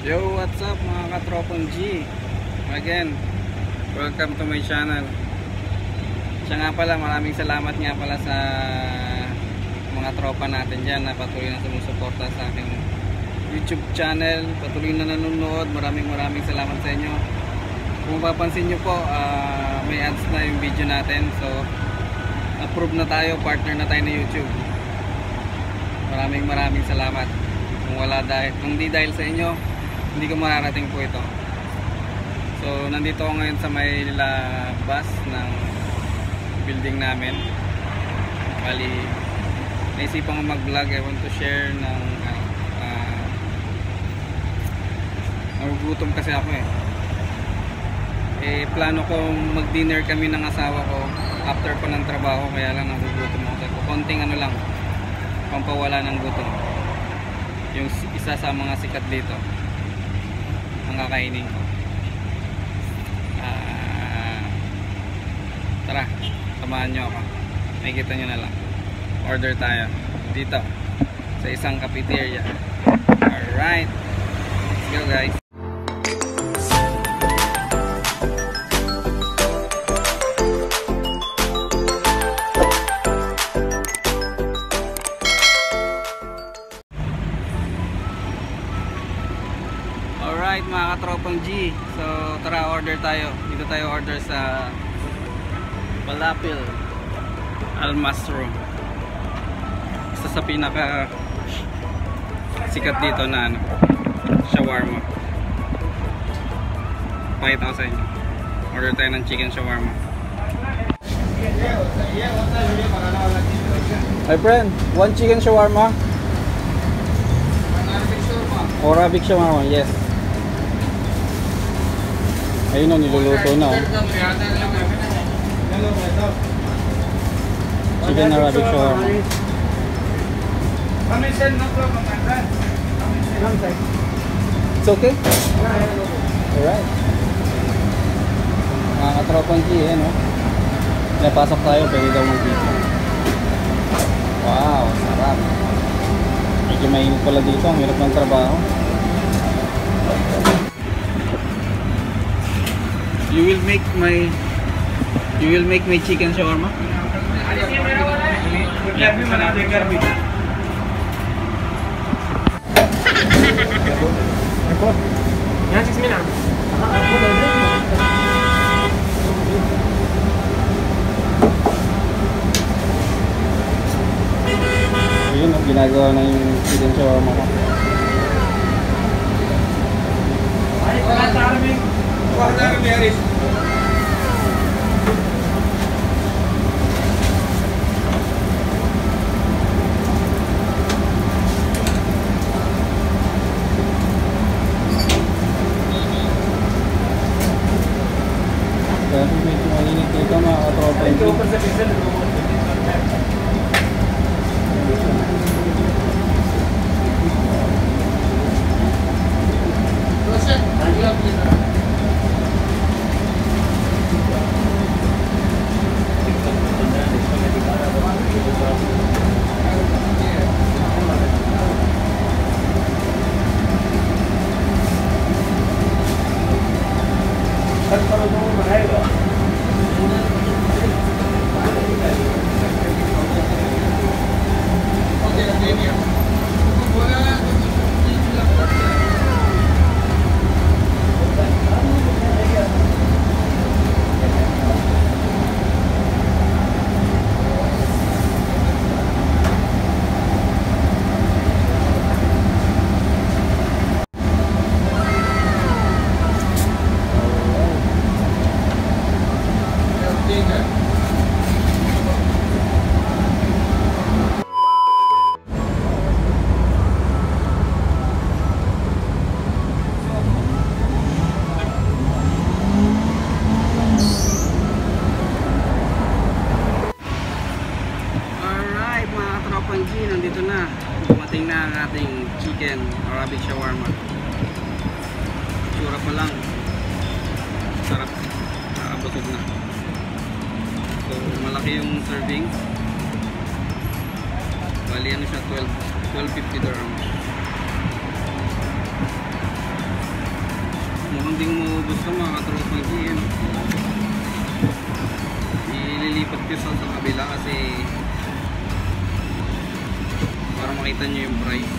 Yo, what's up mga katropang G? Again, welcome to my channel. Siya nga pala, maraming salamat nga pala sa mga tropa natin dyan na patuloy na sumusuporta sa aking YouTube channel, patuloy na nanonood. Maraming salamat sa inyo. Kung mapapansin nyo po, may ads na yung video natin. So, approve na tayo, partner na tayo na YouTube. Maraming salamat. Kung di dahil sa inyo, hindi ko mararating po ito. So nandito ako ngayon sa may labas ng building namin. Bali, naisipan ko mag-vlog. I want to share ng nagugutom kasi ako plano ko mag-dinner kami ng asawa ko after po ng trabaho, kaya lang nagugutom ako. Konting ano lang, pampawala ng gutom. Yung isa sa mga sikat dito ang kakainin ko. Tara, samahan nyo ako. Makikita nyo na lang. Order tayo dito sa isang cafeteria. Alright, let's go guys. Alright mga katropang G, so tara order tayo. Dito tayo order sa Falafel Al-Masro. Isa sa pinaka sikat dito na shawarma. Pakita ko sa inyo. Order tayo ng chicken shawarma. My friend, one chicken shawarma or Arabic shawarma, yes. Ayun o, niluluto na o. Chicken Arabic shawarma. It's okay? Alright. Mga katropang G, no? Napasok tayo, pwede daw mag-video. Wow, sarap. Medyo mainit pala dito, ang hirap ng trabaho. You will make my chicken shawarma? Ayun, ginagawa na yung chicken shawarma ko. Kasi medyo malinit dito mga katropang. Nandito na, dumating na ang ating chicken Arabic shawarma. Tsura pa lang, sarap, nakabusog na. So malaki yung serving. Bali ano siya, 12.50 dirham. Mukhang di umuubos to mga katropang G. Ililipat ko sa kabila kasi para makita nyo yung price.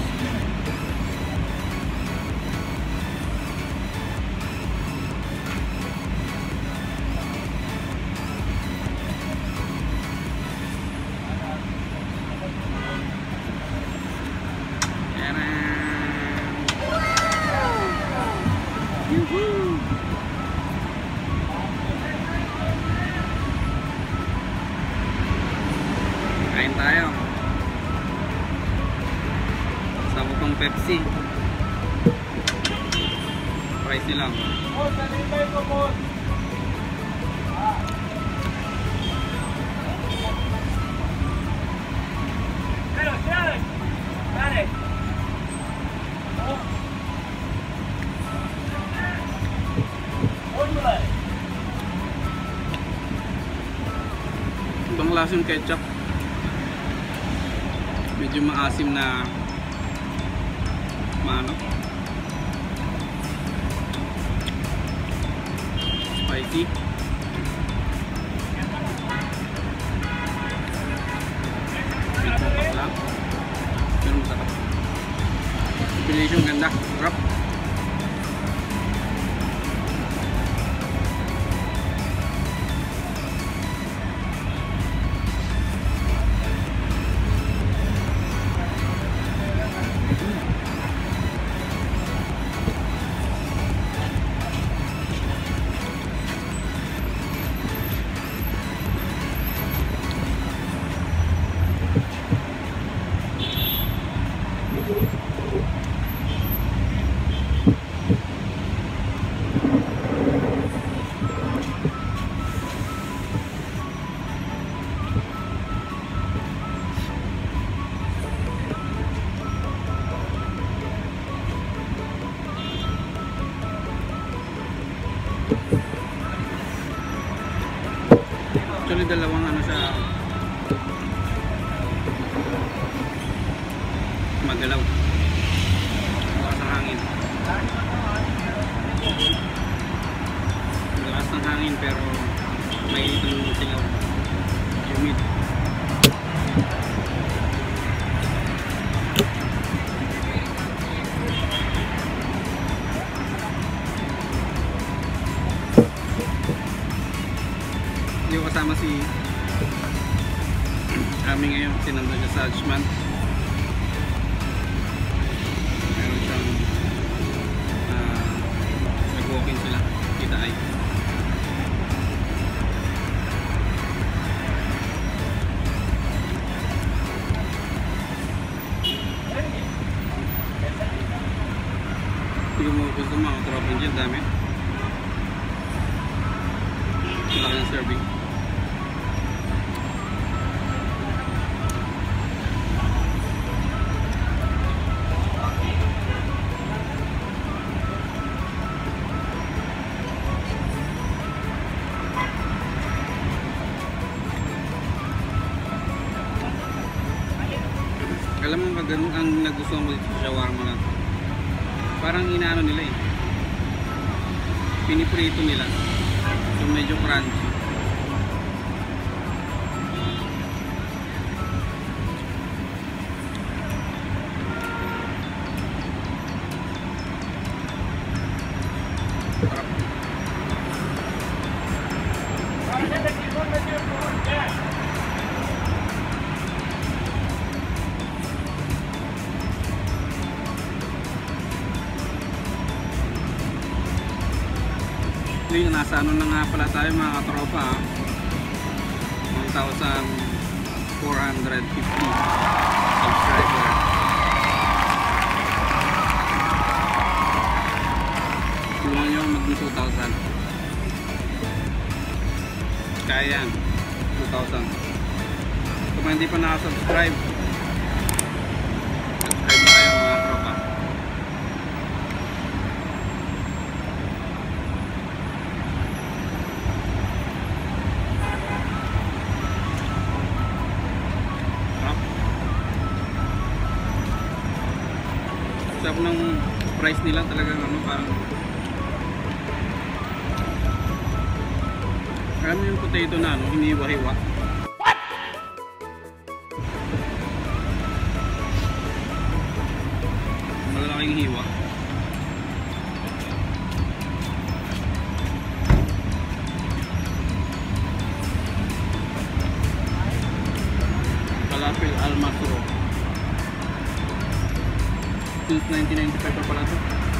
Kain tayo. Sama pang Pepsi. Price nila. Oh, sanitay ko po. Pero, sir! Pare! Oh! Oh, yun. Ibang lasang ketchup. Medyo maasim na maano, spicy. Medyo pakla pero masarap. Combination ganda, sarap. Actually dalawang ano siya, magalaw, lakas ng hangin, lakas ng hangin pero may itong sigaw, humid. Hindi ko kasama si kami ngayon kasi nandun siya sa Ajman. Meron siyang nag-walking sila, kita ay hindi mo gusto mga tropang dyan, dami malaki ng serving. Alam mo ba ganun ang nagustuhan ko dito sa shawarma na to? Parang inaano nila eh, piniprito nila, so medyo crunchy. Ngayon, nasa ano na nga pala tayo mga katropa, 1,450 subscriber. Tulungan nyo maging 2,000. Kaya yan, 2,000. Kung hindi pa nakasubscribe, subscribe na kayo mga tropa. Sarap ng price nila talaga, ano, parang Alam mo yung potato na ano, hiniwa-hiwa. Malalaking hiwa. Falafel al masro. Since 1995 pa pala ito.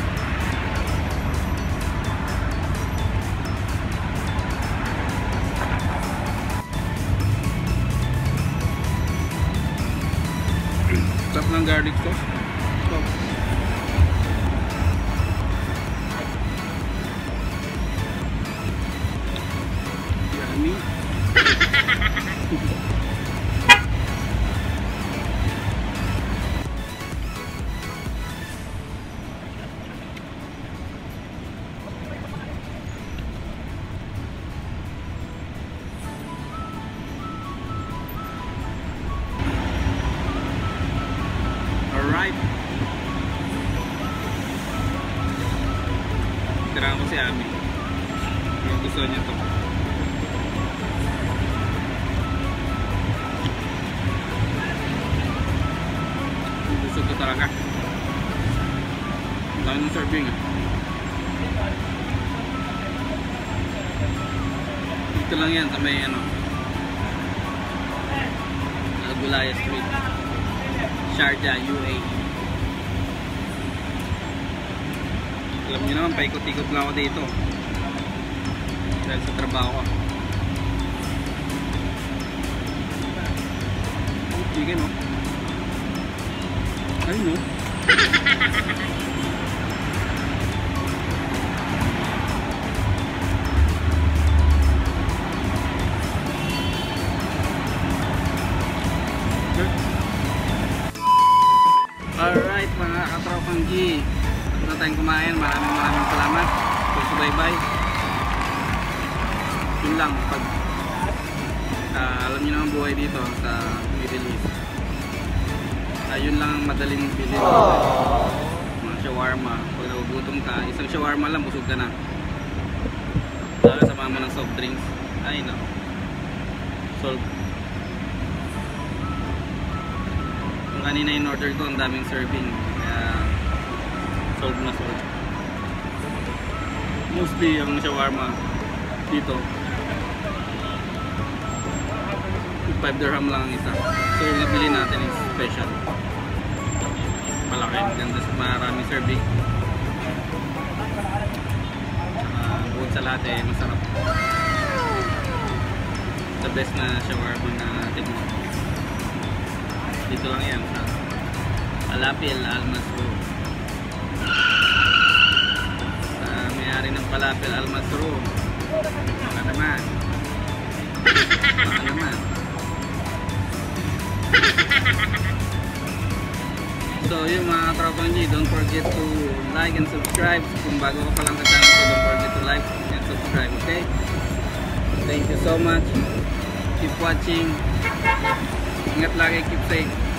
Sarap ng garlic sauce. So, yummy. Alright. Tirahan ko si Ami. Yung gusto niya to. Gusto ko talaga. Ang dami ng serving ah. Dito lang yan sa may ano, Gulaya Street, Sharjah, UAE. Alam niyo naman, paikot-ikot lang ako dito dahil sa trabaho ko. Chicken oh. Ayun oh. Alright mga katropang G, tapos na tayong kumain. Maraming salamat for subaybay. Yun lang, pag alam nyo naman buhay dito sa Middle East, yun lang ang madaling bilhin dito. Mga shawarma, pag nagugutom ka, isang shawarma lang busog ka na. Lalo sa mama ng soft drinks, ay no, solve. Kanina in order ko, ang daming serving, kaya solve na solve. Mostly yung shawarma dito 5 dirham lang ang isa. So yung nabili natin is special, malaki, ganda, maraming serving. Bukod sa lahat eh, masarap. The best na shawarma na tikman. Dito lang yan sa Falafel al masro. Sa may-ari ng Falafel al masro, baka naman. Baka naman. So yun mga katropang G, don't forget to like and subscribe. Kung bago ka pa lang sa channel ko, don't forget to like and subscribe, okay? Thank you so much. Keep watching. Ingat lagi, keep safe.